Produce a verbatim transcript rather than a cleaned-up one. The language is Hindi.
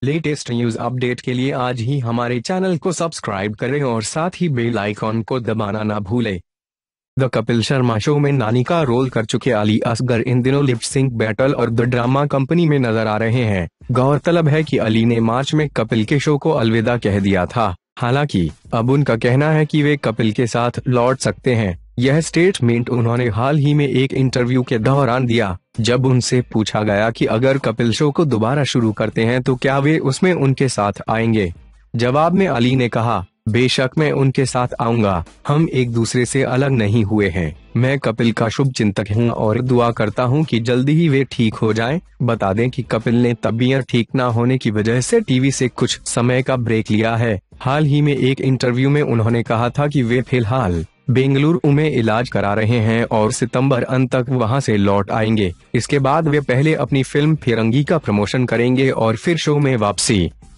लेटेस्ट न्यूज अपडेट के लिए आज ही हमारे चैनल को सब्सक्राइब करें और साथ ही बेल आइकॉन को दबाना ना भूलें। द कपिल शर्मा शो में नानी का रोल कर चुके अली असगर इन दिनों लिप सिंक बैटल और द ड्रामा कंपनी में नजर आ रहे हैं। गौरतलब है कि अली ने मार्च में कपिल के शो को अलविदा कह दिया था। हालांकि अब उनका कहना है कि वे कपिल के साथ लौट सकते हैं। यह स्टेटमेंट उन्होंने हाल ही में एक इंटरव्यू के दौरान दिया, जब उनसे पूछा गया कि अगर कपिल शो को दोबारा शुरू करते हैं तो क्या वे उसमें उनके साथ आएंगे। जवाब में अली ने कहा, बेशक मैं उनके साथ आऊंगा, हम एक दूसरे से अलग नहीं हुए हैं। मैं कपिल का शुभ चिंतक हूं और दुआ करता हूं कि जल्दी ही वे ठीक हो जाएं। बता दें कि कपिल ने तबीयत ठीक न होने की वजह से टीवी से कुछ समय का ब्रेक लिया है। हाल ही में एक इंटरव्यू में उन्होंने कहा था कि वे फिलहाल बेंगलुरु में इलाज करा रहे हैं और सितंबर अंत तक वहां से लौट आएंगे। इसके बाद वे पहले अपनी फिल्म फिरंगी का प्रमोशन करेंगे और फिर शो में वापसी